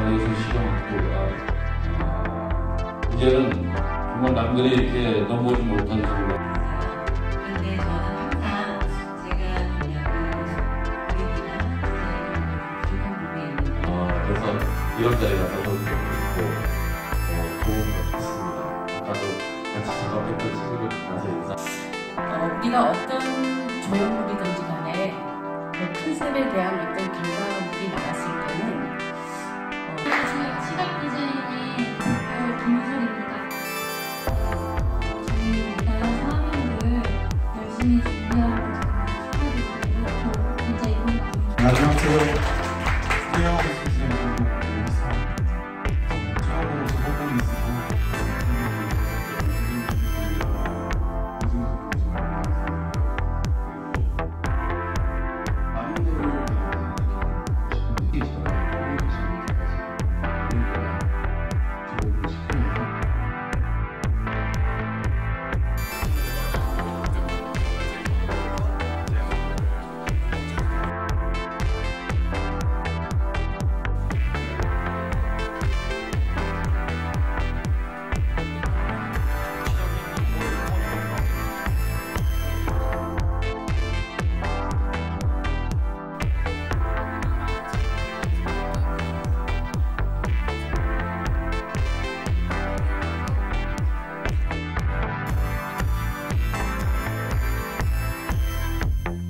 나눠준 시간학교가 이제는 정말 남들이 이렇게 넘보지 못한 정말. 근데 저는 항상 제가 그냥 그림이나 조경부에 있는 그래서 이런 자리가 너무 좋은 것 같습니다. 아까도 같이 작업했던 친구들 만나서 인사. 우리가 어떤 조형물이든지 간에 그 컨셉에 대한 어떤 결과물이 나왔을 때는